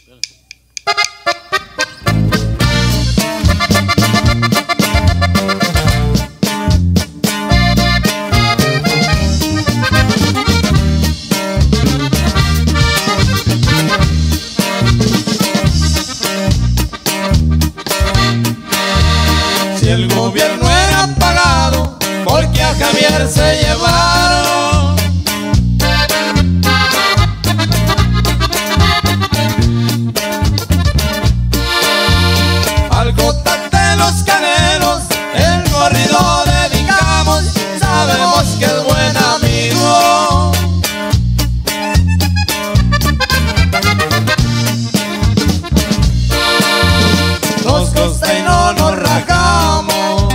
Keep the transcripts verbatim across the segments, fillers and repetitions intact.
Si el gobierno era pagado, porque a Javier se llevaron. Al Jota de los Canelos el corrido dedicamos, sabemos que es buen amigo. Nos consta y no nos rajamos.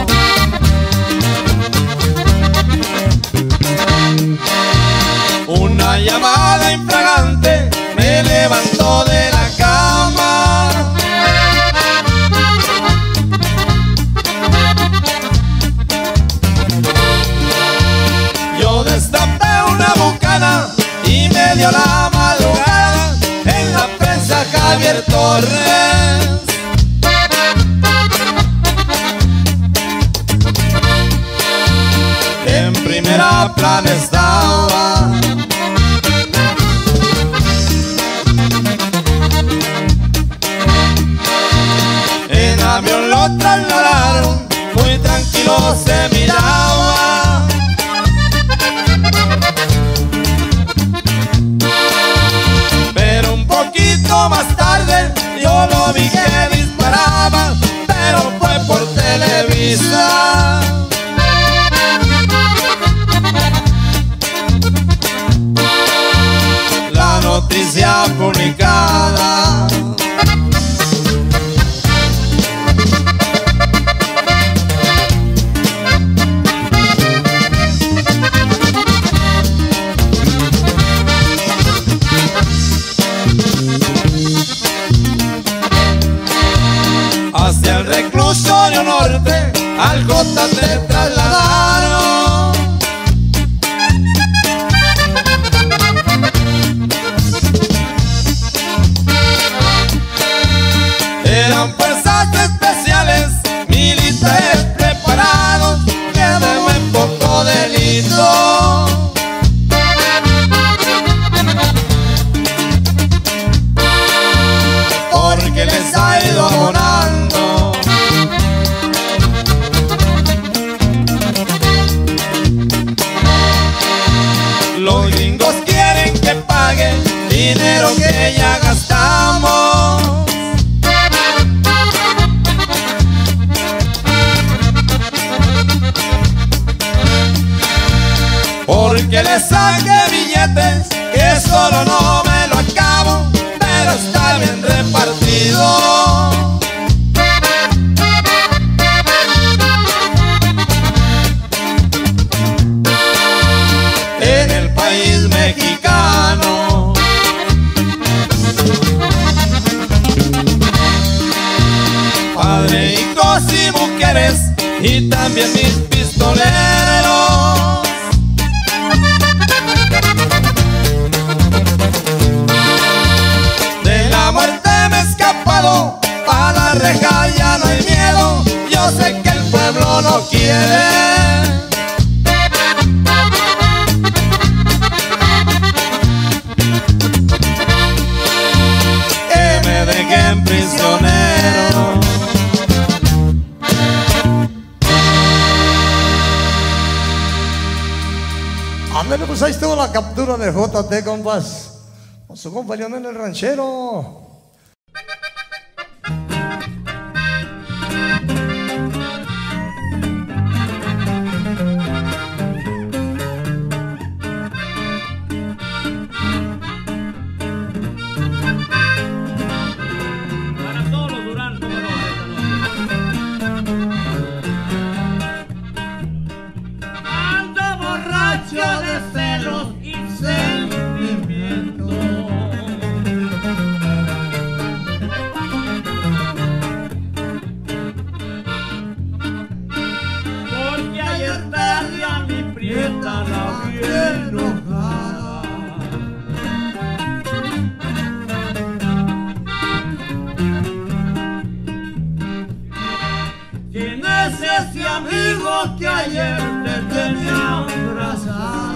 Una llamada infragante me levantó de la cama. Yo destapé una bucana y me dio la madrugada en la presa Javier Torres. En primera plana estaba. En avión lo trasladaron, muy tranquilo se miraba. Pero un poquito más tarde yo lo vi que disparaba, pero fue por Televisa. La noticia publicada. Hacia el reclusorio norte al Jota te trasladaron. Eran fuerzas especiales, militares preparados, que de buen poco delito. Porque les ha ido abonando. Los gringos quieren que pague dinero que ya gastamos. Porque le saque billetes, que solo no me lo acabo, pero está bien repartido. En el país mexicano. Padre, hijos y mujeres, y también mis pistoleros. De la muerte me he escapado, a la reja ya no hay miedo, yo sé que el pueblo no quiere. Que me dejen prisionero. Ándale, pues ahí estuvo la captura de J T, compas, con su compa Leonel el Ranchero. De celos y sentimientos. dijo que ayer te tenía abrazada.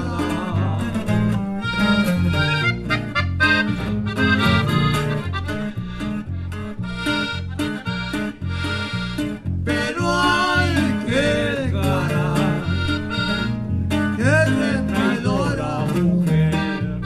Pero ay, qué caray, qué traidora mujer.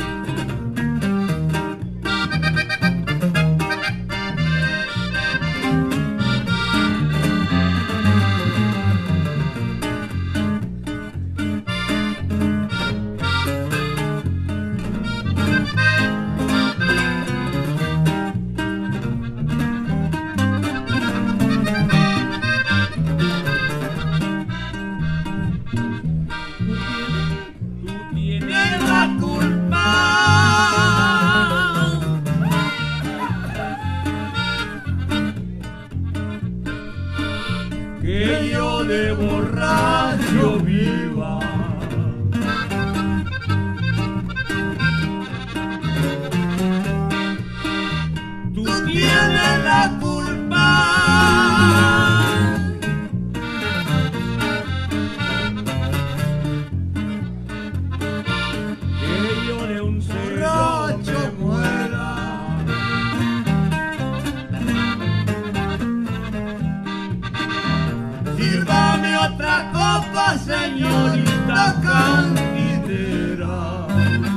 Que yo de borracho viva. Tú tienes la culpa. Que yo de un borracho muera. Sírvame otra copa, señorita candidera.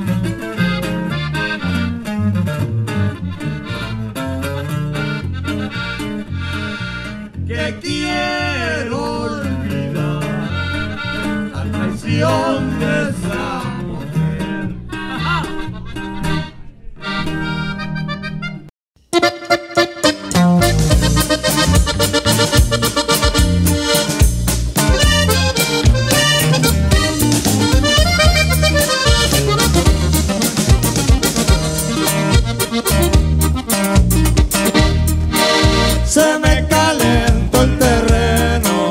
Que quiero olvidar la traición de esa mujer. ¡Ajá! Se me calentó el terreno,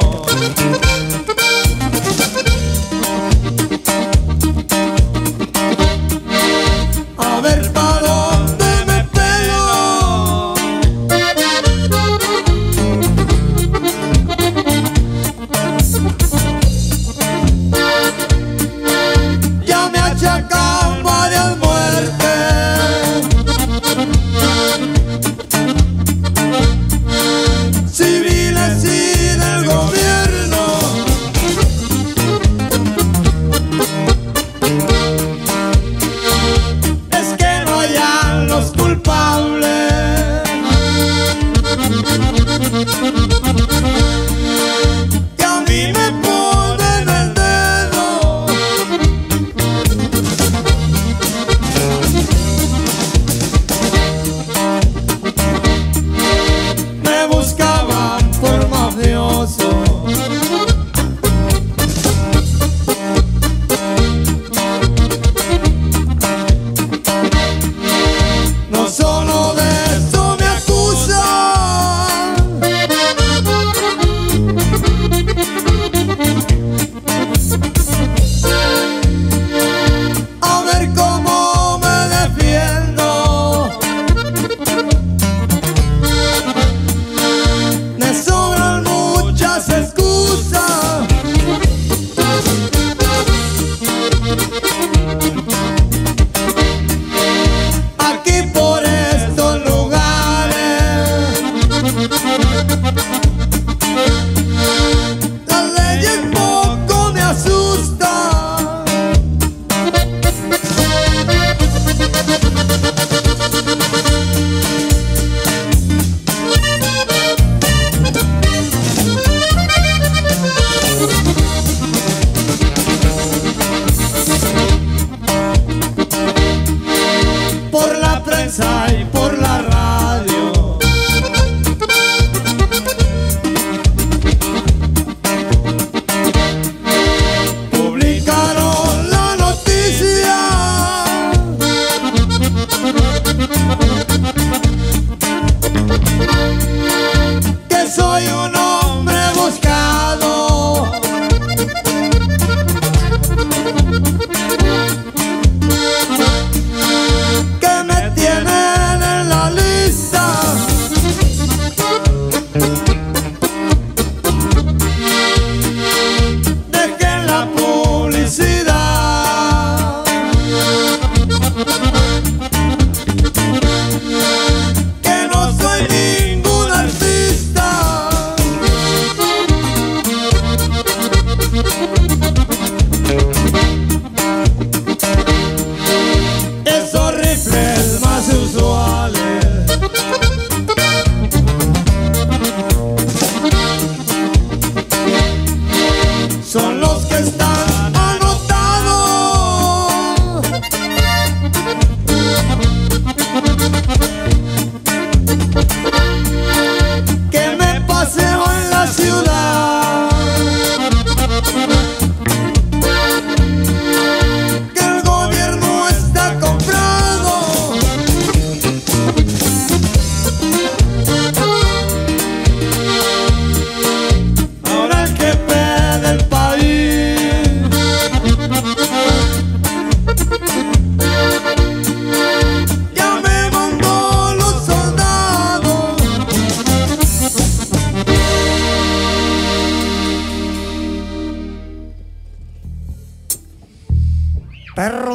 a ver para dónde me pelo. Ya me achacan varias muertes, civiles y del gobierno. Es que no hayan los culpables, que a mí me ponen el dedo. Me buscaban por mafioso, no solo de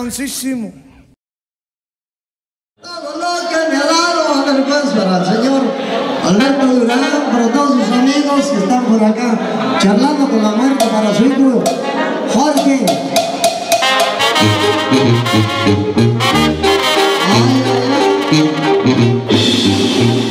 mamoncísimo. Todo lo que me ha dado, a ver pues para el señor Alberto Durán, para todos sus amigos que están por acá charlando con la muerte, para su hijo Jorge. Ay, ay, ay.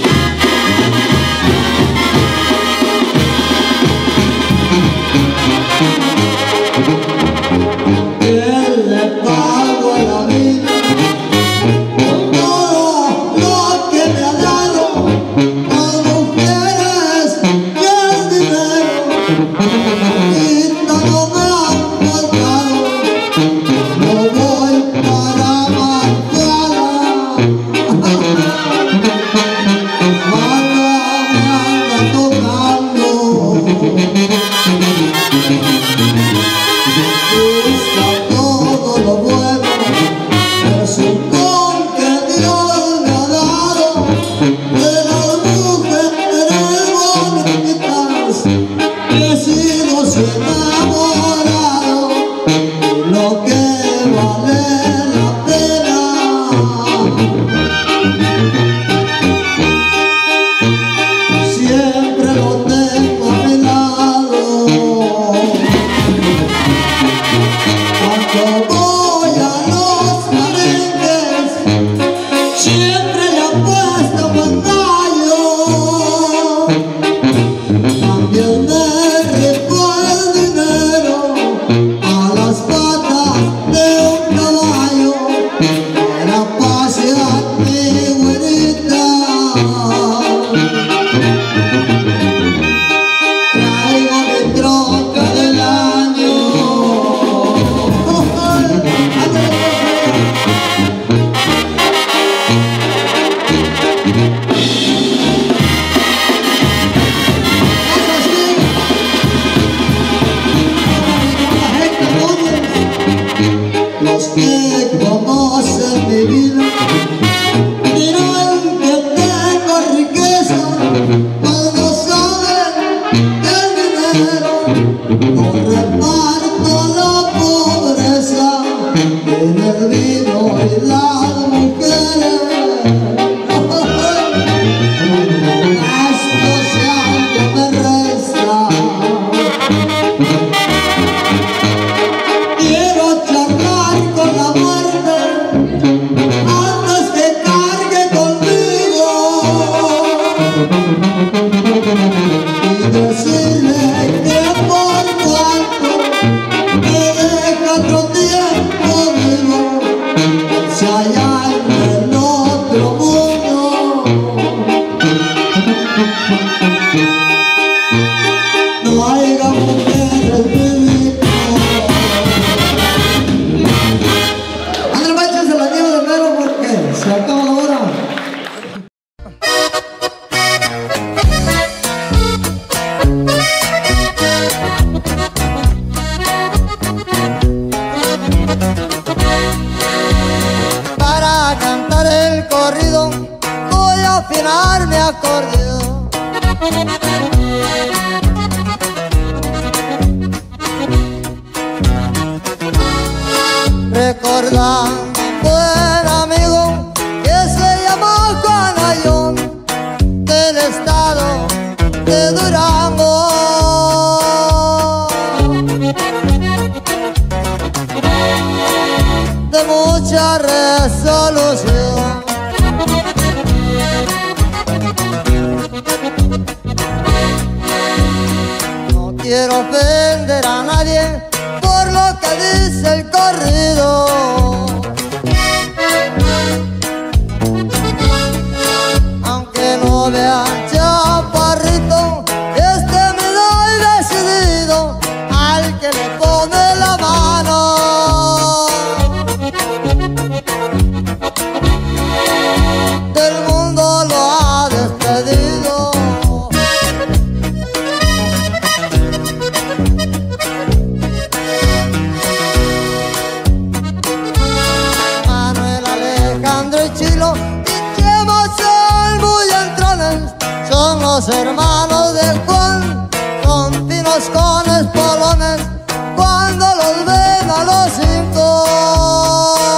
Hermanos de Juan son finos con espolones cuando los ven a los cinco.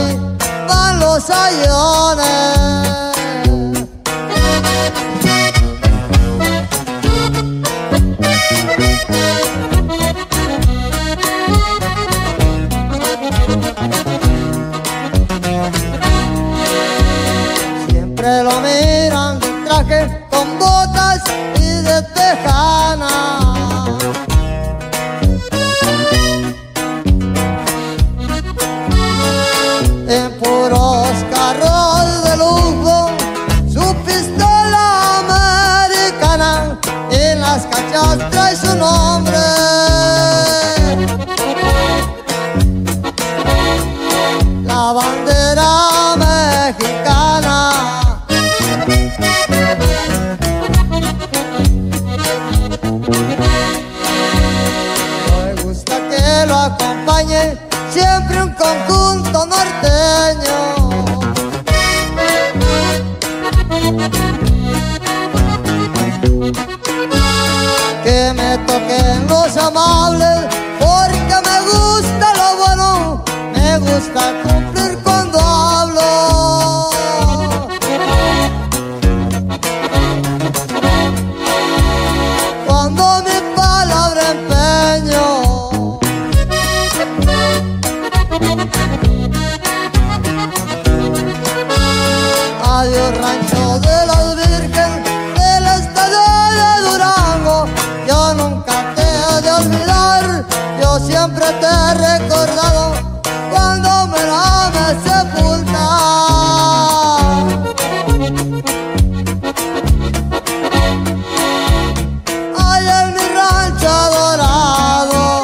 ahí van los ayones. Siempre lo miran de traje con botas y de tejana. En puros carros de lujo, su pistola americana, en las cachas trae su nombre. La bandera mexicana. Me gusta que lo acompañe siempre un conjunto norteño. Que me toquen los amables, porque me gusta lo bueno, me gusta cumplir cuando hablo. Cuando mi palabra empeño. Adiós rancho de las Virgen, del estado de Durango. Yo nunca te he de olvidar, yo siempre te he recordado cuando me la me sepulta. Ay, en mi rancho adorado.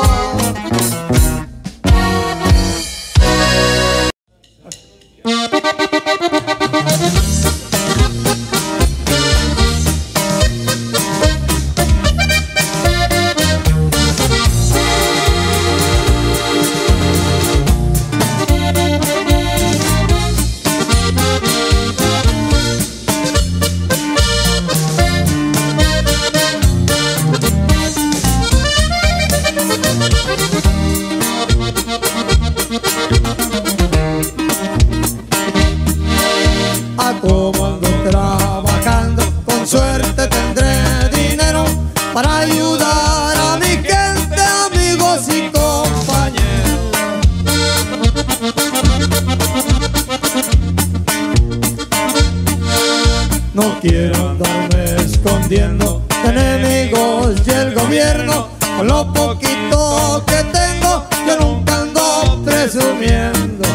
Como ando trabajando, con suerte tendré dinero para ayudar a mi gente, amigos y compañeros. No quiero andarme escondiendo de enemigos y el gobierno. Con lo poquito que tengo, yo nunca ando presumiendo.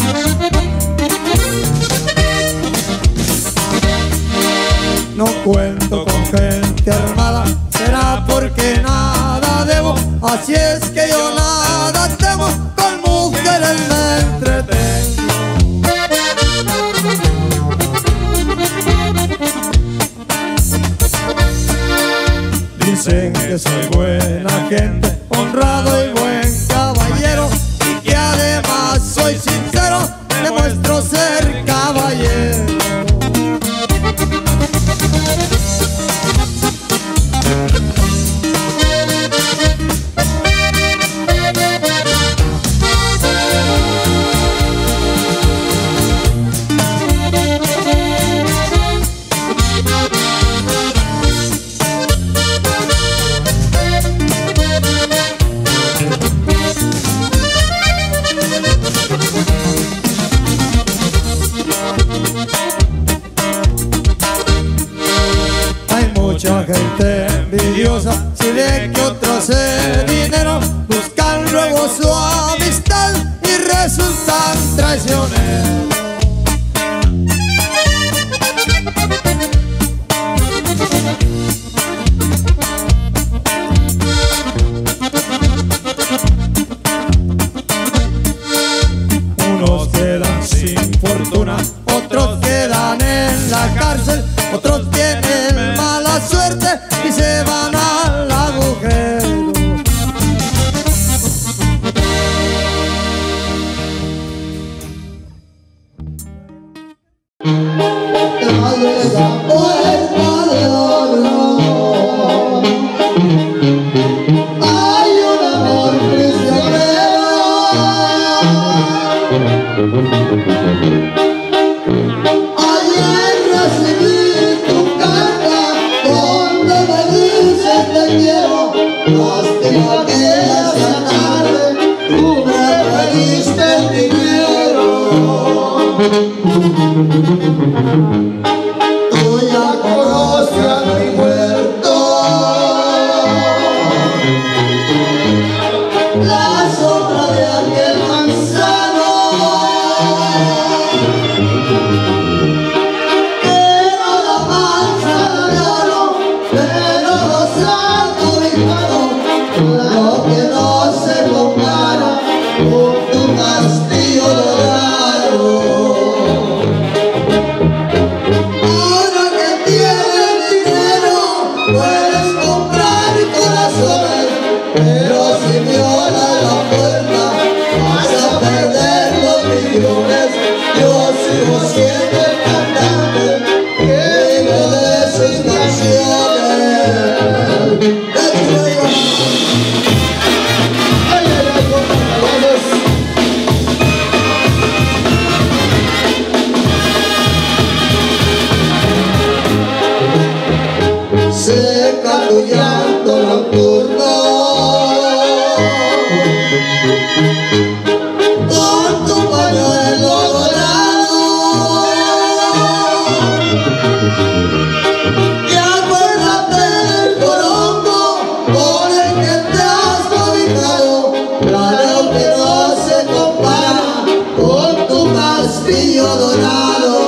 No cuento con gente armada, será porque nada debo. Así es que yo nada temo, con mujeres me entretengo. Dicen que soy buena gente, honrado y buen caballero, y que además soy sincero, demuestro ser caballero. Mucha gente envidiosa, si ve que otros se dinero, buscan luego su amistad y resultan traicioneros. Unos quedan sin fortuna, otros quedan en la cárcel, otros tienen mala suerte y se van al agujero. Hay un amor prisionero. Ayer recibí tu carta donde me dices te quiero. Lástima que esa tarde tú me pediste el dinero. Tú ya conoces a mi muerto, la sombra de aquel manzano que no la manzana de oro, pero los santos hijanos, lo que no se compara con tu castillo dorado. Ahora que tienes dinero puedes comprar corazones, pero si violas la puerta vas a perder los millones. Yo sigo siendo el cantante que vive de sus canciones. Ay, ay, ay, vamos. Seca tu llanto nocturno con tu pañuelo dorado, y acuérdate del corongo con el que te has cobijado. Claro que no se compara con tu castillo dorado.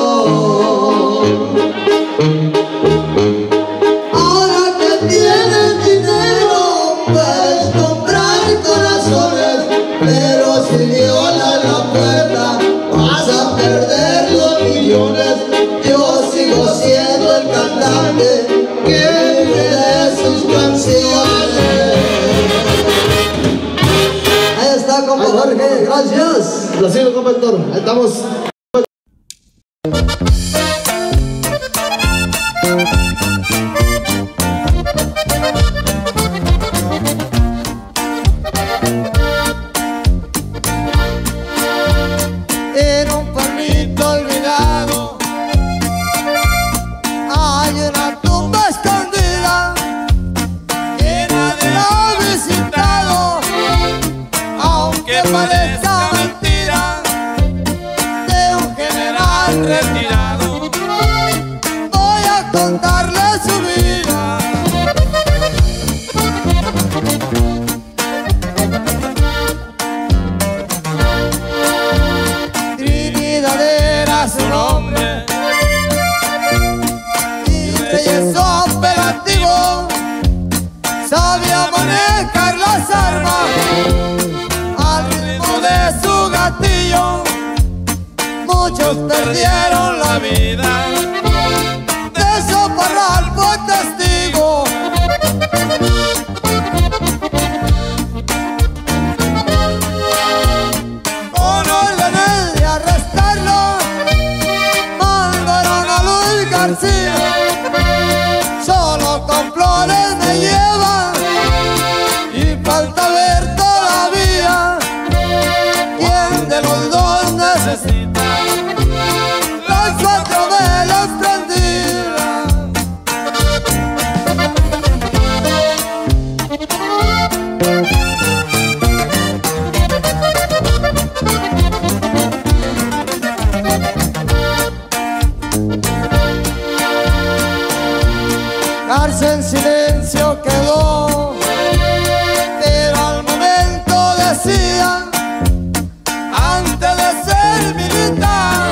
Ahora que tienes dinero puedes comprar corazones, pero si violas la puerta vas a perder los millones. Yo sigo siendo el cantante que vive de sus canciones. Ahí está, compa Jorge, gracias. Placido, compa Héctor, ahí estamos. En un pueblito olvidado hay una tumba escondida que nadie ha visitado, aunque parezca mentira, de un general retirado. Voy a contarle su vida. Trinidad era su nombre y belleza operativo, sabía manejar las armas al ritmo de su gatillo. Muchos perdieron la vida, de eso Parral fue testigo. Con órdenes de arrestarlo mandaron a Luis García. Solo con flores me llevan y falta ver todavía quién de los dos necesita las cuatro velas prendidas. Cárcel en silencio quedó, pero al momento decía, antes de ser militar,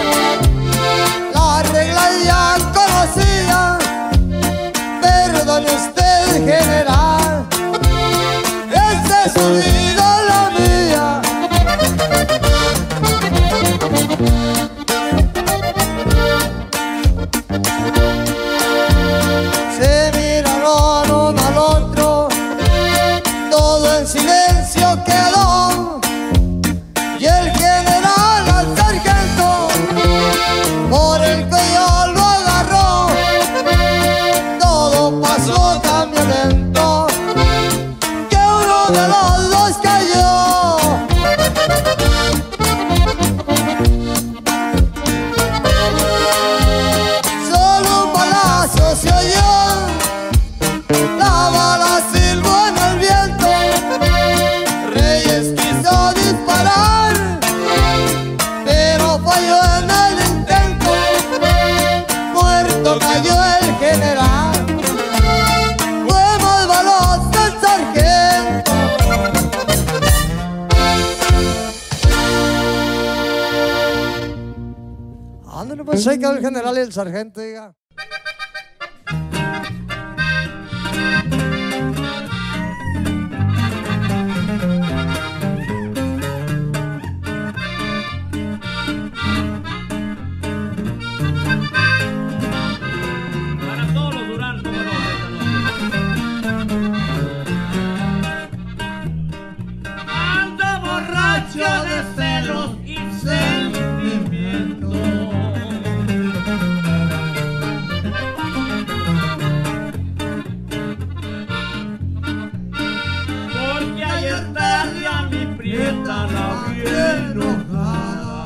Ándale, pues ahí quedó el general y el sargento, diga. Para todos los Durán, como no. Ando borracho de celos y sentimientos. Porque ayer tarde a mi prieta la vi enojada.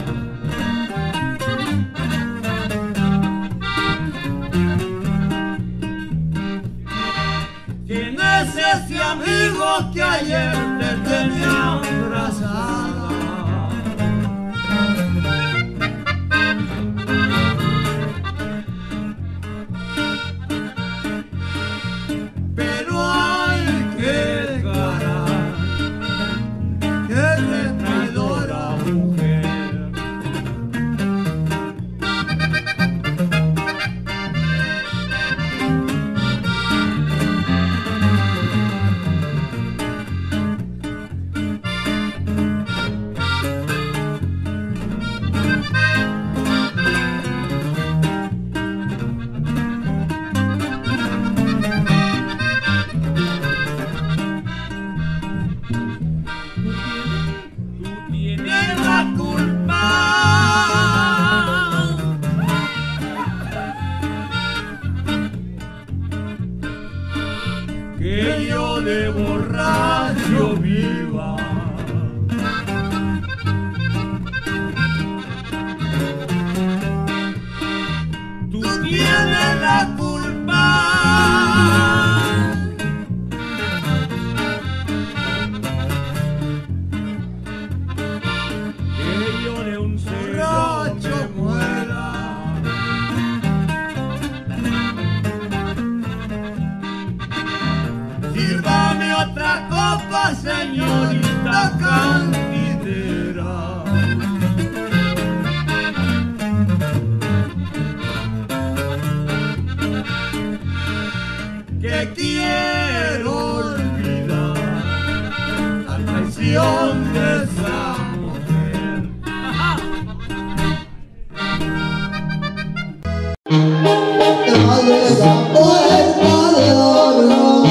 ¿Quién es ese amigo que ayer te tenía abrazada? Pero ay, qué cara, qué traidora mujer. Tú tienes la culpa que yo de borracho viva. Tú tienes la culpa que yo de un borracho muera. Sírvame otra copa, señorita cantinera. Que quiero olvidar la traición de esa mujer. Ajá. Abre la puerta de oro.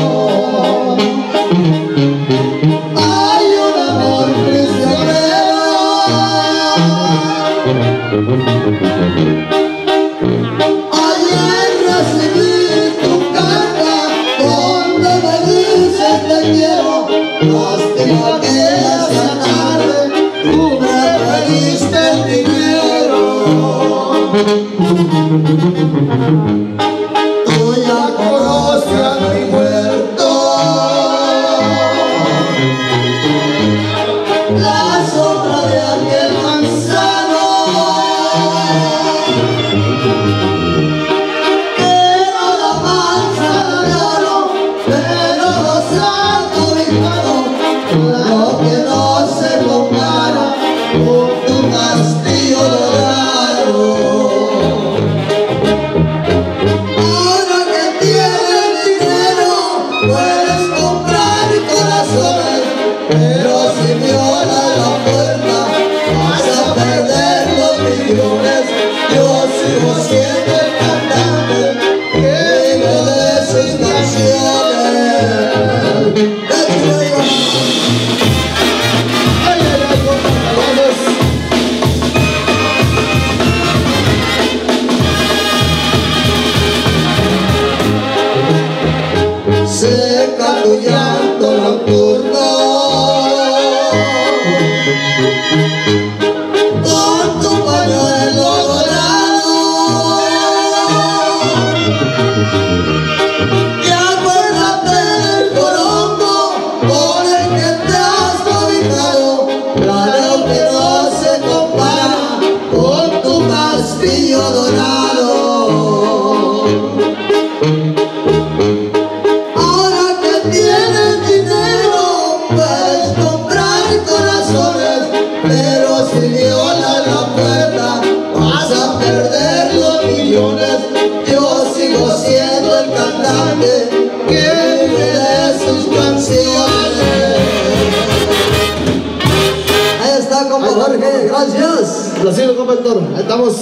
Hay un amor prisionero. Ayer recibí tu carta donde me dices te quiero. Lástima que esa tarde tú me pediste el dinero. Tú ya conoces a mi muerto, la sombra de aquel manzano, pero la manzana de oro, pero los santos hijanos, lo que no se compara con tu castillo dorado. Ahora que tienes dinero, puedes comprar corazones, pero si violas la puerta, vas a perder los millones. Yo sigo siendo el cantante que vive de sus canciones. Ay, ay, ay, vamos. Seca tu llanto nocturno con tu pañuelo dorado. Y acuérdate del corongo con el que te has cobijado, claro que no se compara con tu castillo dorado. Ahora que tienes dinero, puedes comprar corazones, pero si violas la puerta, vas a Complacido, compa Héctor. Ahí estamos.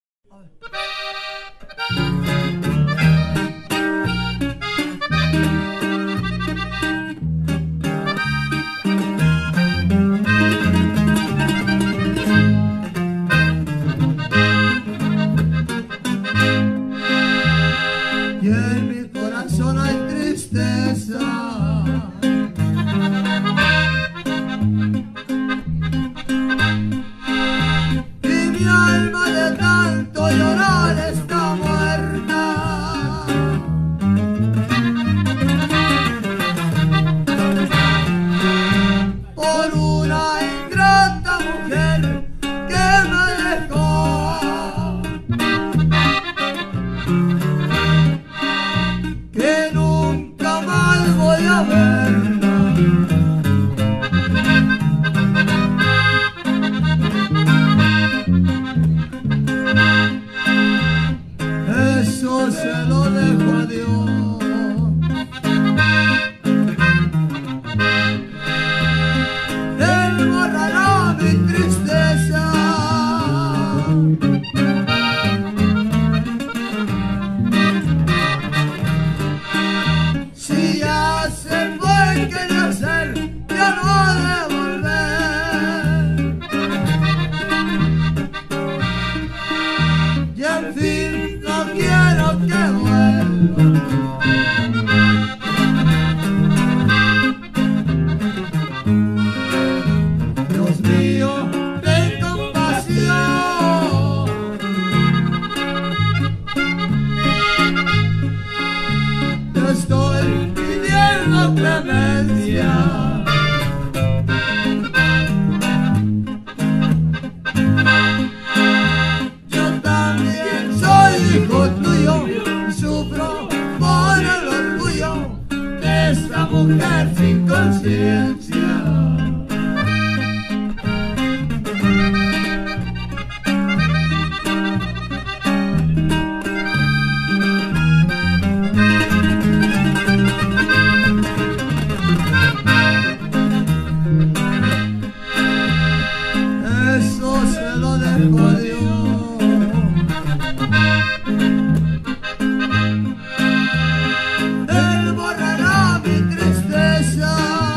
Y en mi corazón hay tristeza, y mi alma de tanto llorar está muerta. Por una ingrata mujer que me dejó, que nunca más voy a verla. Eso se lo dejo a Dios. Él borrará mi tristeza. Si ya se fue, ¿qué de hacer? Ya no ha de volver. Y en fin, no quiero que vuelva. Dios mío, ten compasión. Te estoy pidiendo clemencia. Yo también soy hijo tuyo y sufro por el orgullo de esta mujer sin conciencia. Eso se lo dejo a Dios. Él borrará mi tristeza.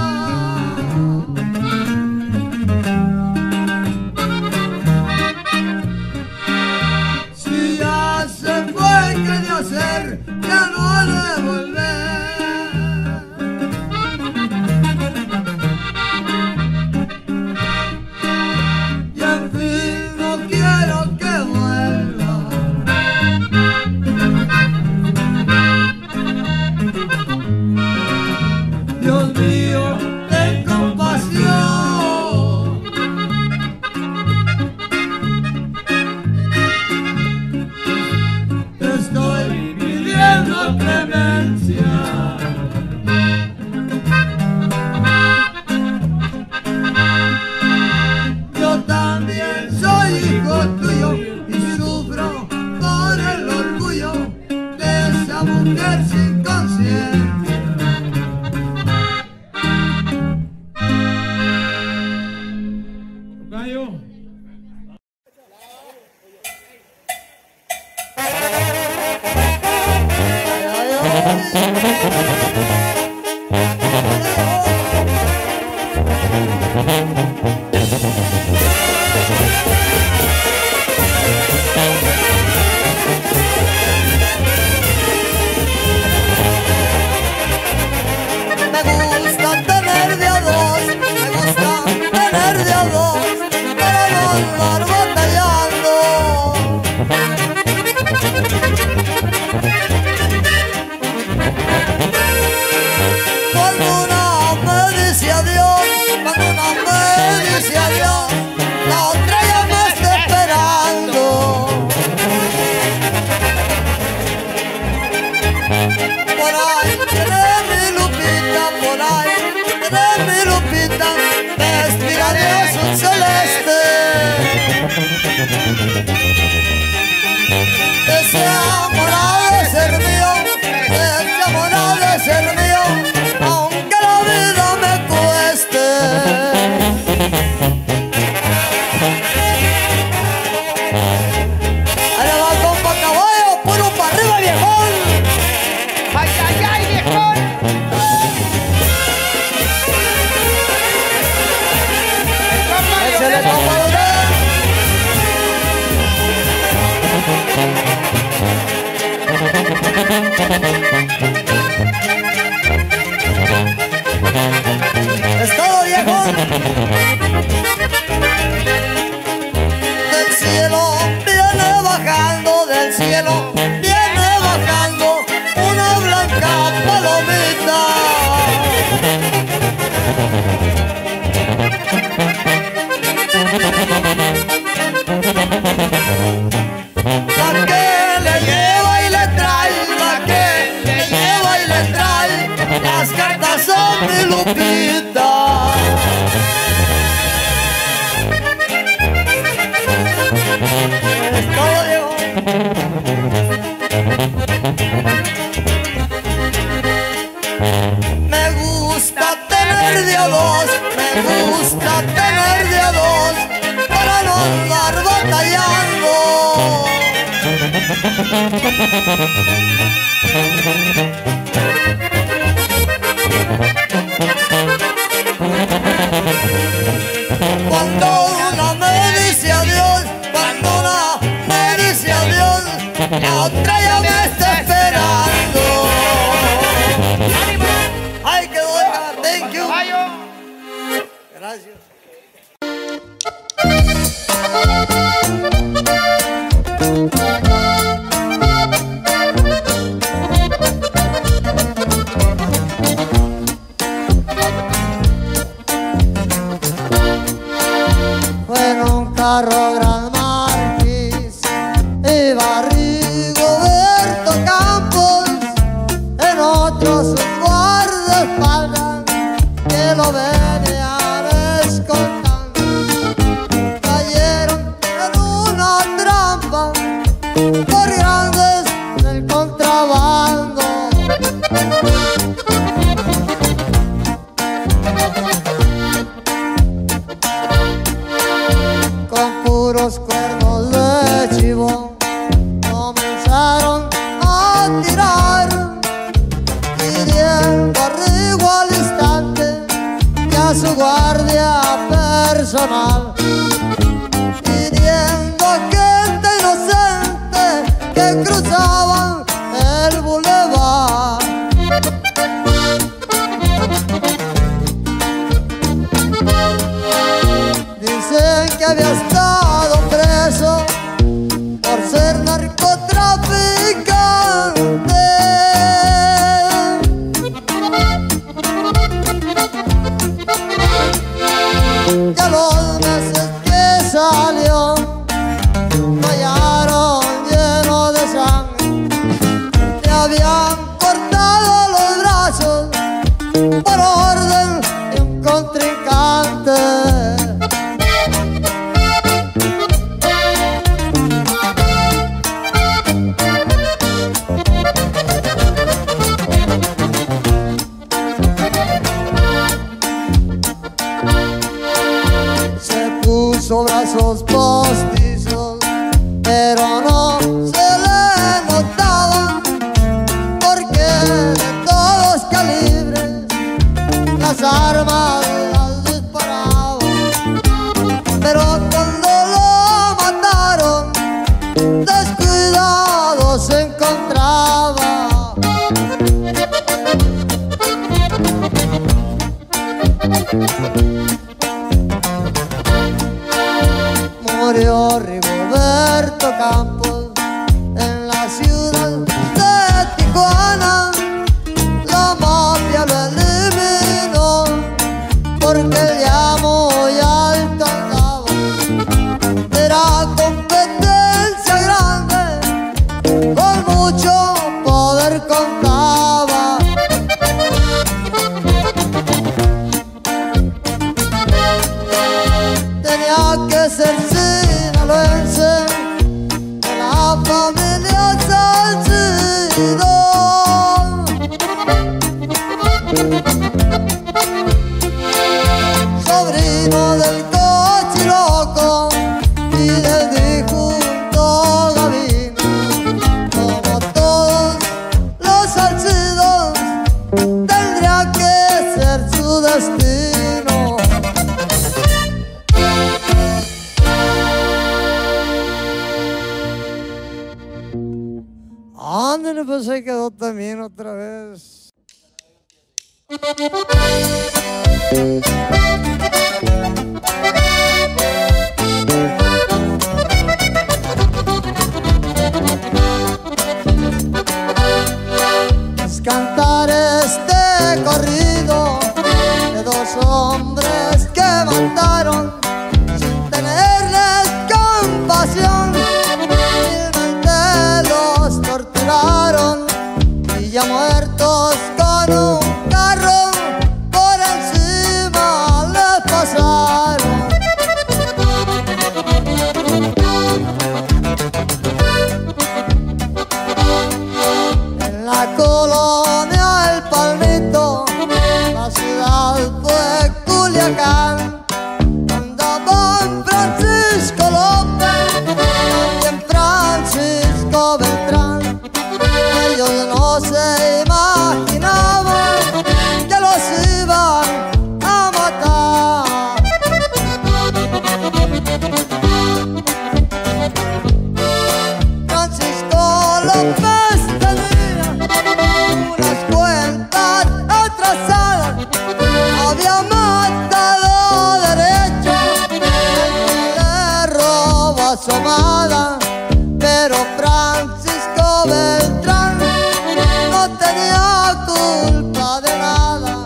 Si ya se fue, ¿qué de hacer? Ya no ha de volver. Y en fin, no quiero que vuelva. Dios mío, ten compasión. Te estoy pidiendo clemencia. Yo también soy hijo tuyo y sufro por el orgullo de esa mujer sin conciencia. Gallo. Me gusta tener de a dos, me gusta tener de a dos, para no andar batallando. Es todo, viejo. Del cielo viene bajando, del cielo viene bajando una blanca palomita. La que le lleva y le trae, la que le lleva y le trae, las cartas son mi Lupita. Es todo, Diego. Me gusta tener de a dos, me gusta tener de a dos, para no andar batallando. Cuando una me dice adiós, cuando una me dice adiós, la otra ya me está esperando. Ay, que doy, thank you. Gracias. Fue en un carro Gran Marquis, iba Rigoberto Campos, en otros un guardaespaldas que lo venían escoltando. Cayeron en una trampa por grandes del contrabando. Con puros cuernos de chivo comenzaron a tirar, pidiendo a Rigo al instante y a su guardia personal, pidiendo a gente inocente que cruzaban el bulevar. Dicen que había estado preso por ser narcotraficante. Y a los meses que salió, lo hallaron lleno de sangre. Le habían cortado los brazos por orden de un contrincante. Se puso brazos postizos, pero no se le notaban, porque de todos calibres las armas las disparaban. Pero cuando lo mataron, descuidado se encontraba. Murió Rigoberto Campos en la ciudad de Tijuana. La mafia lo eliminó porque ya muy alto andaba. Era competencia grande, con mucho poder contaba. Tenía que ser sinaloense, de Ándale, pues ahí quedó también otra vez. Es cantar este corrido de dos hombres que mataron sin tenerles compasión. Vilmente los torturaron y ya muertos con un carro por encima les pasaron. En la colonia El Palmito, la ciudad fue Culiacán, andaban Francisco López, también Francisco Beltrán. Ellos no se imaginaban que los iban a matar. Francisco López tenía unas cuentas atrasadas, había matado derecho el que le robó a su amada, pero Francisco Beltrán no tenía culpa de nada.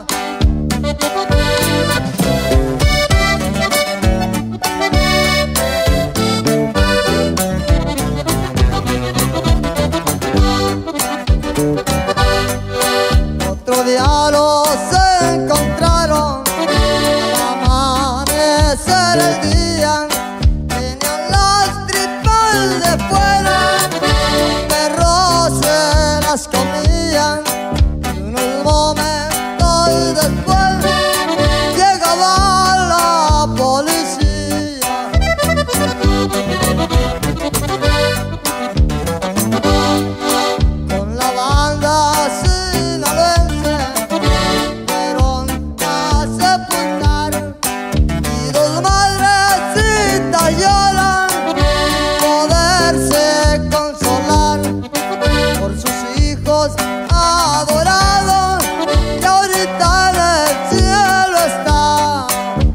Otro día los encontraron al amanecer el día, tenían las tripas de fuera, los perros se las comían y unos momentos después llegaba la policía. Con la banda sinaloense fueron a sepultar y dos madrecitas lloran poderse consolar por sus hijos adorados que ahorita en el cielo está.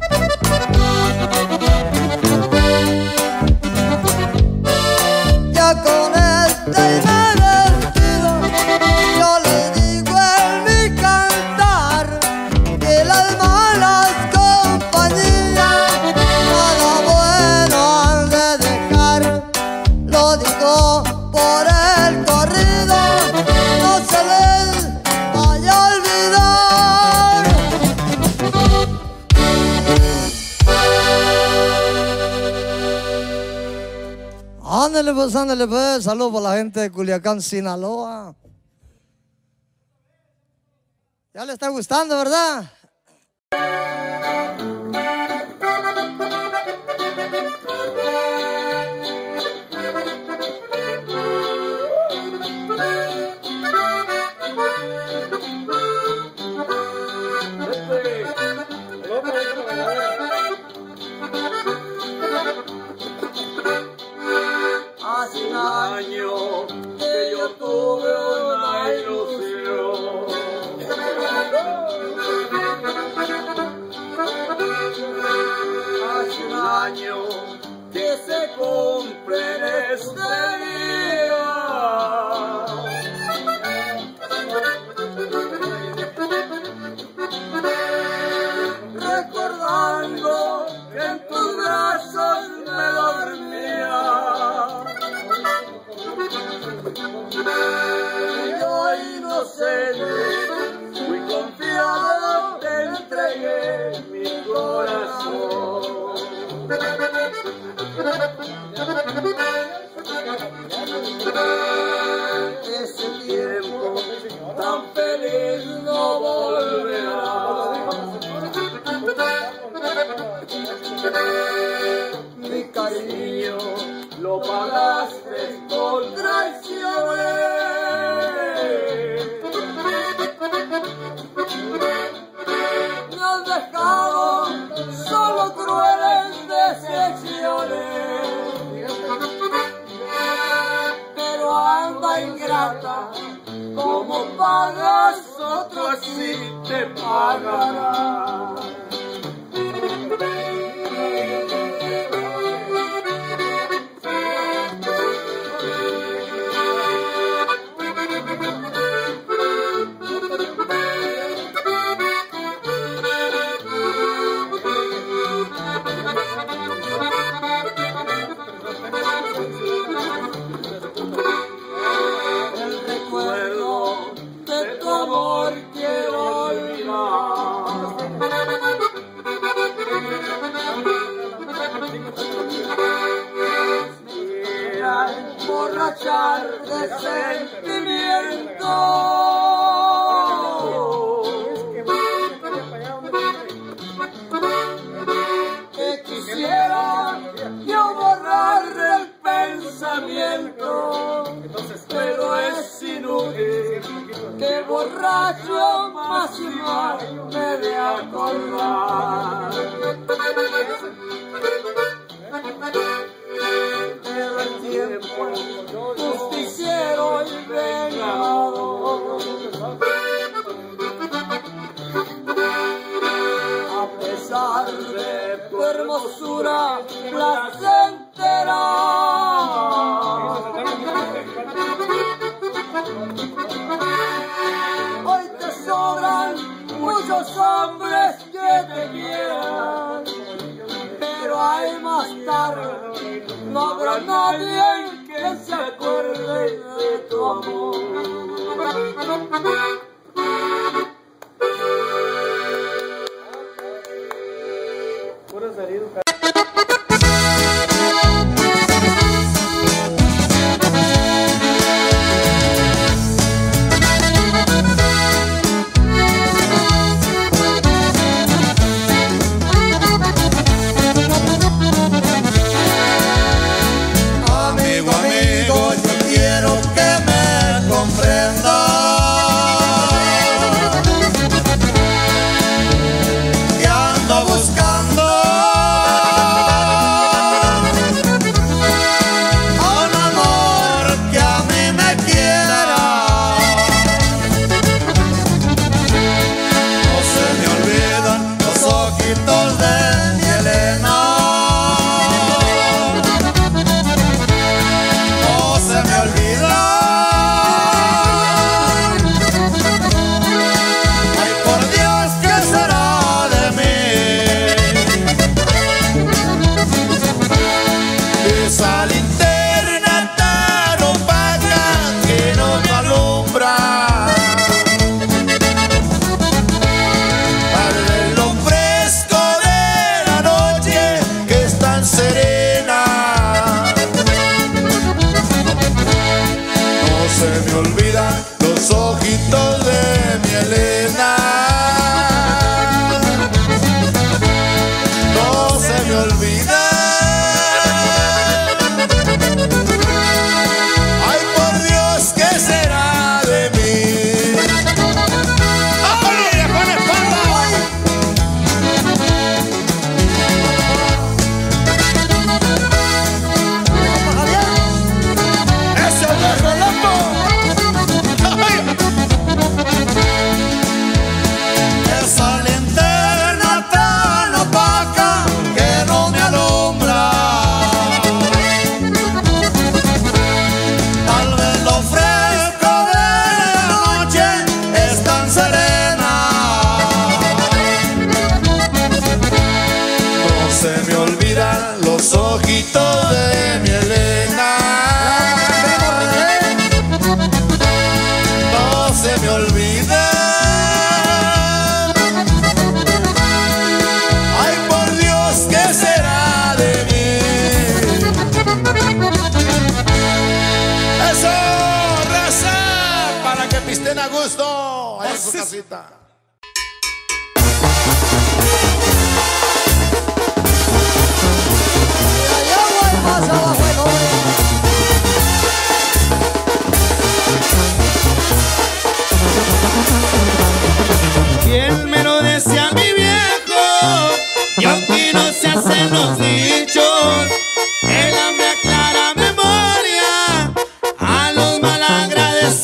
Ya con este y me despido, yo les digo en mi cantar que las malas compañías nada bueno han de dejar. Lo digo por el corrido, no se les vaya a olvidar. Ándale pues, ándale pues, saludos para la gente de Culiacán, Sinaloa. Ya le está gustando, ¿verdad? Hace un año que yo tuve una ilusión. Hace un año que se cumple en este día. Recordando que en tus brazos me dormía. Yo inocente, muy confiado, te entregué mi corazón. Ese tiempo tan feliz no volverá. Mi cariño lo pagaste con traiciones. Me has dejado solo crueles decepciones. Pero anda ingrato. ingrata, como pagas otro así te pagará. De sentimiento que quisiera yo borrar el pensamiento, pero es inútil que borracho más y más me de acordar. Pero el tiempo justiciero y vengador, a pesar de tu hermosura placentera, hoy te sobran muchos hombres que te quieran, pero hay más tarde no habrá nadie que se acuerde de tu amor. Puras heridas. Estén a gusto ahí en su casita. Bien me lo decía mi viejo, y aunque no se hacen los dichos, el hambre aclara memoria a los malagradecidos.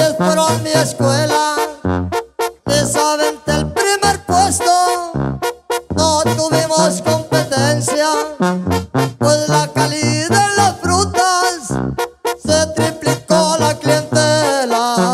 pero en mi escuela les aventé el primer puesto. No tuvimos competencia, pues la calidad en las frutas se triplicó la clientela.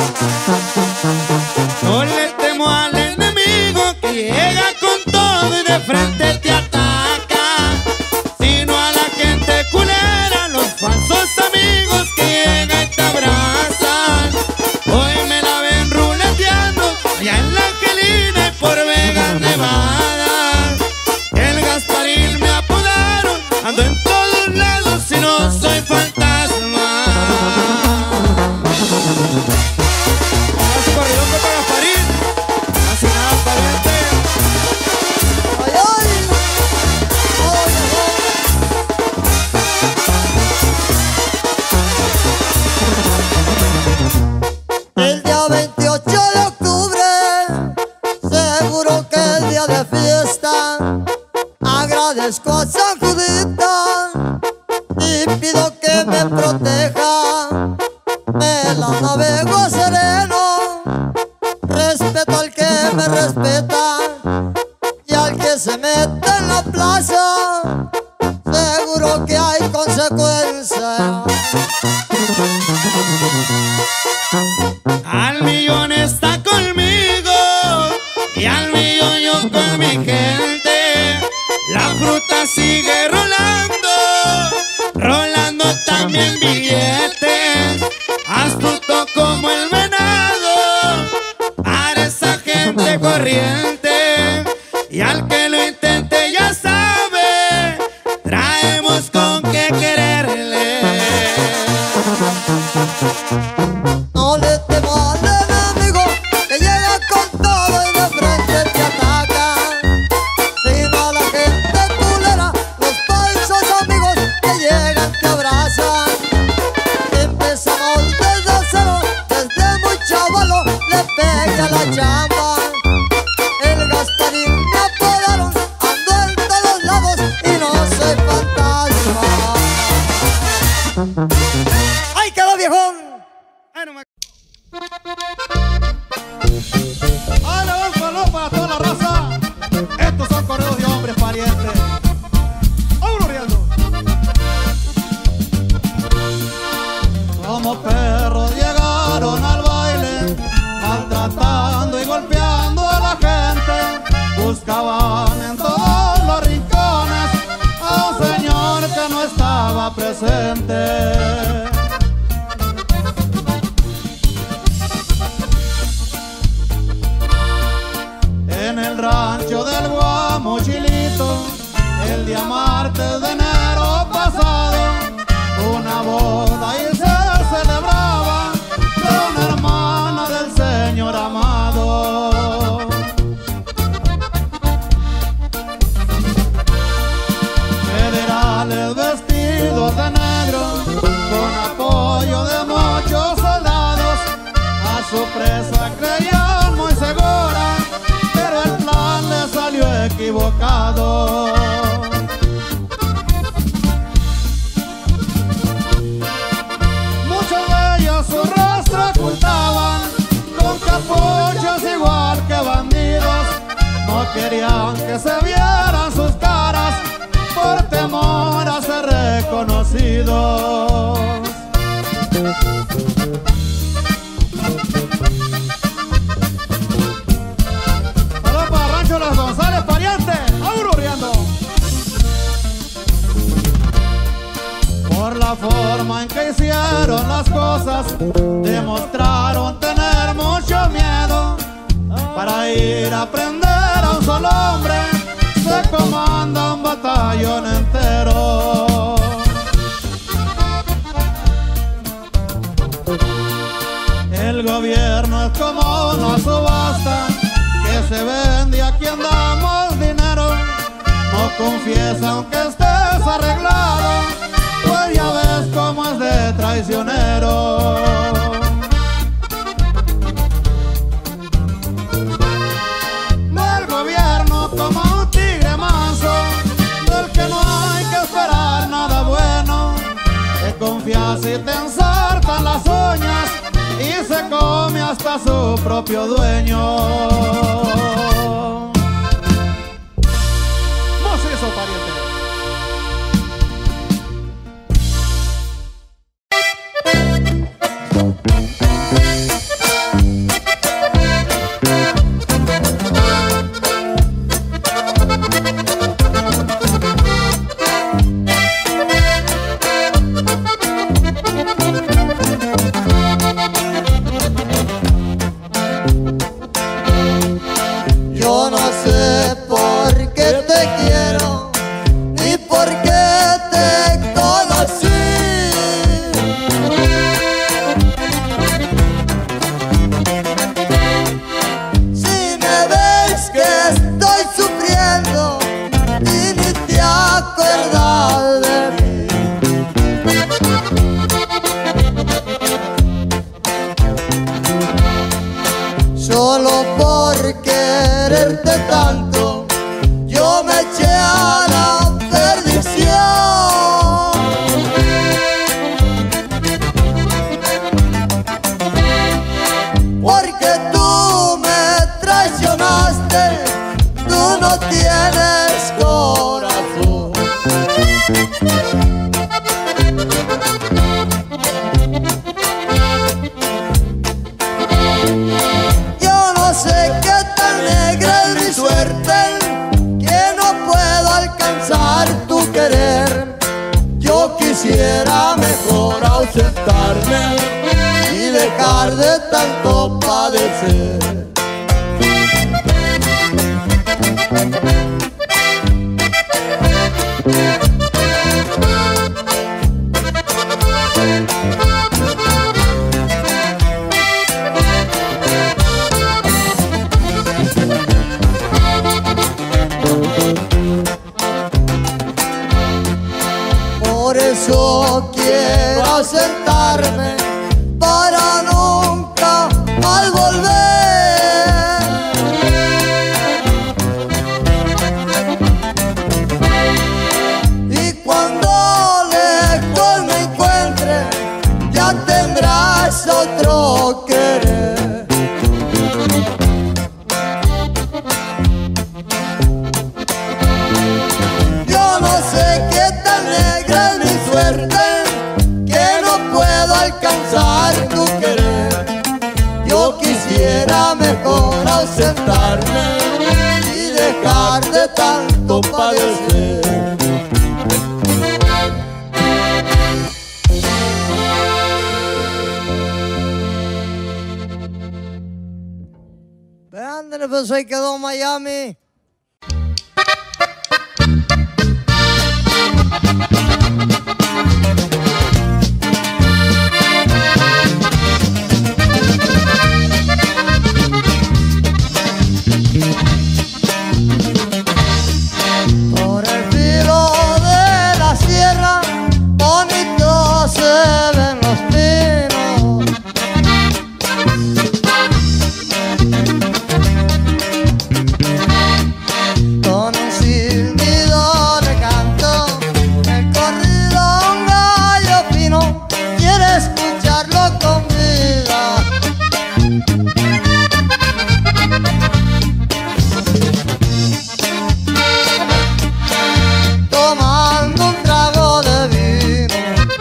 No le temo al enemigo que llega con todo y de frente te ataca, sino a la gente culera, los falsos amigos que llegan y te abrazan. Hoy me la ven ruleteando allá en la Angelina y por Vegas, Nevada. El Gasparín me apodaron, ando en todos lados y no soy fantasma. Así corridón para Gasparín, así nada pariente. ¡Ay, ay! ¡Oh, llegó! El día veintiocho de octubre, seguro que es día de fiesta. Agradezco a San Judita y pido que me proteja. Me la navego sereno, respeto al que me respeta, y al que se mete en la plaza, seguro que hay consecuencias. Al millón está conmigo y al millón yo con mi gente. La fruta sigue rolando, rolando también billetes. Astuto como el venado, para esa gente corriente. Y al que lo intente ya sabe, traemos con qué quererle. No le temo al enemigo que llega con todo y de frente te ataca, sino a la gente culera, los falsos amigos que llegan te abrazan. Empezamos desde cero, desde muy chavalo le pegué a la chamba. El Gasparín me apodaron, ando en todos lados y no soy fantasma. ¡Ay, quedó viejón! Ay, no me... ¡Ay, le un saludo para toda la raza! Estos son correos de hombres parientes. ¡Vámonos riendo! Como perros llegaron al baile, maltratando y golpeando a la gente. Buscaban en todos los rincones a un señor que no estaba presente. En el rancho del Guamuchilito, el día martes de enero pasado, una boda y se celebraba de una hermana del Señor amado. Federales vestidos de negro, con apoyo de muchos soldados, a su presa creían muy segura, pero el plan le salió equivocado. Muchos de ellos su rostro ocultaban con capuchas igual que bandidos. No querían que se vieran sus caras por temor a ser reconocidos. Saludos para Rancho Las González, pariente, aururiando. Por la forma en que hicieron las cosas, demostraron tener mucho miedo. Para ir a prender a un solo hombre, se comanda un batallón entero. El gobierno es como una subasta que se vende, a quien damos dinero. No confiesa aunque estés arreglado, pues ya ves cómo es de traicionero. Del gobierno como un tigre manso, del que no hay que esperar nada bueno. Te confías y te ensartan las uñas y se hasta su propio dueño. ¿Cómo es eso, pariente? Yo no sé por qué te quiero, ni por qué te conocí. Si me ves que estoy sufriendo y ni te acuerdas de mí. Solo por quererte tanto, yo me eché a la perdición. Porque tú me traicionaste, tú no tienes corazón. Yo no sé qué tan negra es mi suerte, que no puedo alcanzar tu querer. Yo quisiera mejor ausentarme y dejar de tanto padecer. Por eso quiero ausentarme para nunca más volver. Y cuando lejos me encuentre, ya tendrás otro querer. Yo no sé qué tan negra es mi suerte, que no puedo alcanzar tu querer. Yo quisiera mejor ausentarme y dejar de tanto padecer. Vean, pues ahí quedó Miami. Por el filo de la sierra, bonito se ven los pinos. Con un silbido de canto, el corrido a un gallo fino, quiere escucharlo con vida. Tomando un trago de vino,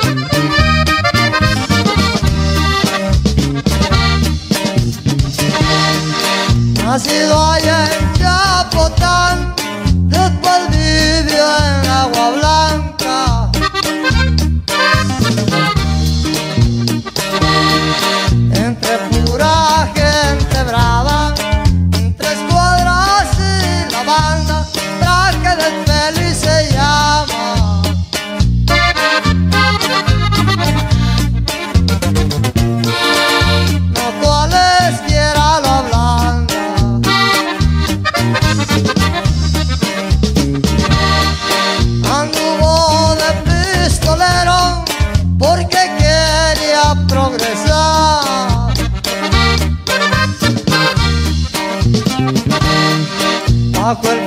nacido allá en Chapotán, después vivió en Agua Blanca. Entre pura gente brava, entre escuadras y la banda, traje del Feliz se llama. No cualesquiera lo ablanda. Anduvo de pistolero porque quería progresar. Bajo el